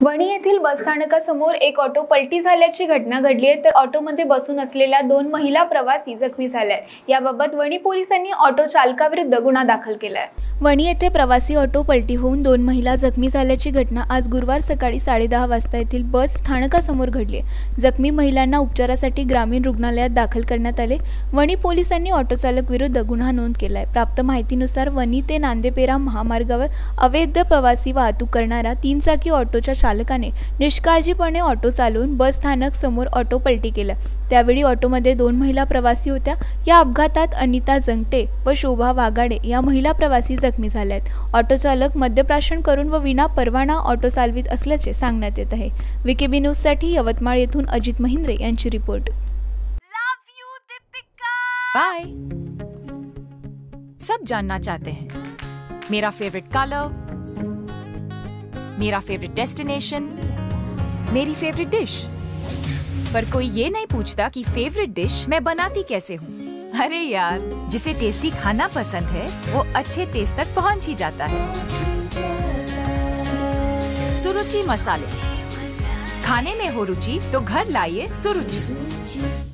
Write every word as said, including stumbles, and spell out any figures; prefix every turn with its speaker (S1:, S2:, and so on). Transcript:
S1: वणी येथील बसस्थानकासमोर एक ऑटो पलटी झाल्याची घटना घडली आहे, तर ऑटोमध्ये बसून असलेल्या दोन महिला प्रवासी जखमी झाल्या आहेत। याबाबत वणी पोलिसांनी ऑटो चालकाविरुद्ध गुन्हा दाखल केला आहे। वणी येथे प्रवासी ऑटो पलटी होऊन दोन महिला जखमी झाल्याची घटना आज गुरुवार सकाळी साडेदहा वाजता येथील बस स्थानकासमोर घडली आहे। जखमी महिलांना उपचारासाठी ग्रामीण रुग्णालयात दाखल करण्यात आले। वणी पोलिसांनी ऑटो चालक विरुद्ध गुन्हा नोंद केला आहे। प्राप्त माहितीनुसार वणी ते नांदेपेरा महामार्गावर अवैध प्रवासी वाहतूक करणारा तीन चाकी ऑटोच्या चालकाने निष्काळजीपणे ऑटो चालवून बस स्थानक समोर ऑटो पलटी केला। त्यावेळी ऑटोमध्ये दोन महिला प्रवासी होत्या। या अपघातात अनिता जंगटे व शोभा वागाडे या महिला प्रवासी जखमी झाल्या आहेत। ऑटो चालक मद्यप्राशन करून व विना परवाना ऑटो चालवित असल्याचे सांगण्यात येत आहे। विकेबी न्यूज साठी यवतमाळ येथून अजित महिंद्रे यांची रिपोर्ट।
S2: बाय। सब जानना चाहते हैं मेरा फेवरेट कलर, मेरा फेवरेट डेस्टिनेशन, मेरी फेवरेट डिश, पर कोई ये नहीं पूछता कि फेवरेट डिश मैं बनाती कैसे हूँ। अरे यार, जिसे टेस्टी खाना पसंद है वो अच्छे टेस्ट तक पहुँच ही जाता है। सुरुचि मसाले, खाने में हो रुचि तो घर लाइए सुरुचि।